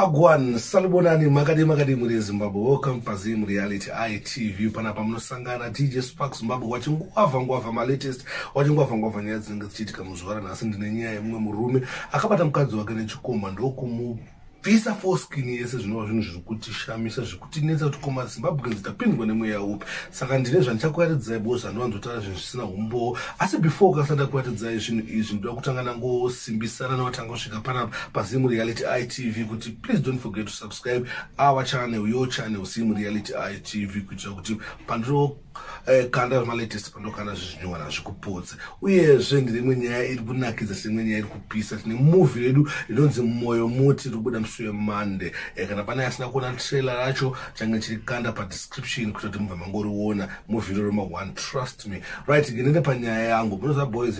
Wagwan, salubonani makadi muri Zimbabwe. Welcome Pazim Reality ITV. Panapa munosangana DJ Spark Zimbabwe wachingwava ma latest wachingwava nyaya dzinenge dzichiitika muzvara nhasi. Ndine nyaya yemumwe murume akabata mukadzi wake nechikomba ndokumubvisa foreskin yese zvinova zvinhu zviri kutishamisa zviri kutinetsa kuti koma Zimbabweans tapindwa nemweya upi. Saka ndine zvandichakuratidzai bo zvandinowanzotaura zvinhu zvisina umbo. Asi before ukasanda kuratidzai zvinhu izvi ndoda kutanga nangosimbisana newatanga kusvika panapa paZim Reality ITV kuti please don't forget to subscribe our channel, your channel Zim Reality ITV, kuitira kuti pandiro kanda ma latest pandokanda zvinhu zvikupodza. Uyezve ndine imwe nyaya iri kunakidza semwe nyaya iri kupisa. Tine movie yedu inonzi Moyo Muti iri kubuda musi weMonday. Kana pane asina kuona trailer racho change chiri kanda pa description kuti mubva mangoriona movie roma one, trust me. Right, ngende panyaya yangu munoza boys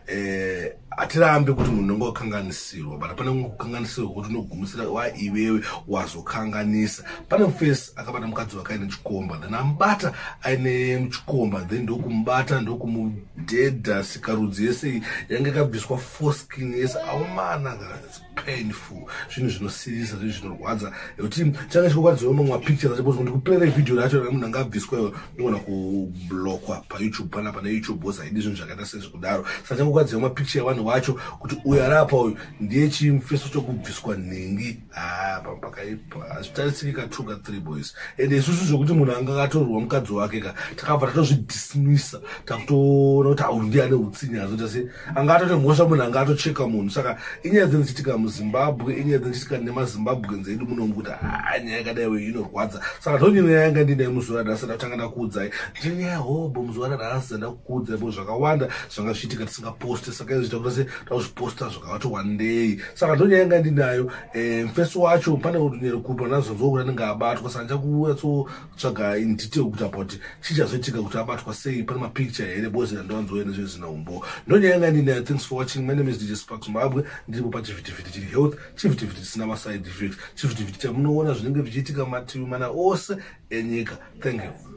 atirambe kuti munhu unenge wakanganisirwa, but pane kukanganisirwa kuti unogumisira iwewe wazokanganisa. Pane mufesi akabata mukadzi wake aine chikomba, then ambata aine muchikomba, then ndokumubata ndokumudhedha sikarudzi yese yange yakabviswa foreskin yese. Aumana, it's painful, zvinhu zvinosirisa, zvinhu zvinorwadza. Kuti changa chikukwadzwa mumwe mapictures acho kuti kuplayera video racho munhu anga abviswa nogona kublokwa pa YouTube. Pana YouTube boss haidi zvinhu zvakaita sezvikudaro. Saka changokwadzwa mapicture yavanhu wacho kuti uyu arapa uyu ndiye chimufeso chokubviswa nhengi. Pakaipa hazvitarisiki ka 2 ka 3 boys. Ende isusu zvokuti munhu anga akatorwa mukadzi wake takabva tatozvidismisa takutoona kuti au ndiye ane utsinye azota se anga atoti mhosva munhu anga atocheka munhu. Saka inyaya dzinochitika muZimbabwe, inyaya dzinochitika nemaZimbabweans edu muno kuti nyaya yakadai inorwadza. Saka ndonyaya yanga ndinayo muzuva nhasi ndatanga ndakuudzai ndinyaya hobo muzuva nhasi ndandakuudzai bo zvakawanda zvanga zvichiitika tisingaposti. Saka izviita kuti se tazviposta zvakawati one day. Saka ndonyaya yanga ndinayo. Mufesi wacho pane unyere kupa nazonzwa kuti anenge abatwa. Saka ndichakutsvaga in detail kuti apa kuti chichazoitika kuti abatwa sei, pane mapicture here bozi ndandowanzoona zvinhu zvisina umbo. Ndonyaya yanga ndinayo. Thanks for watching. My name is DJ Spark Zimbabwe. Ndiripo pachivhitivhiti chiri health, chivhitivhiti chisina ma side effects, chivhitivhiti chamunoona zvinenge zvichiitika mativi mana ose enyika. Thank you.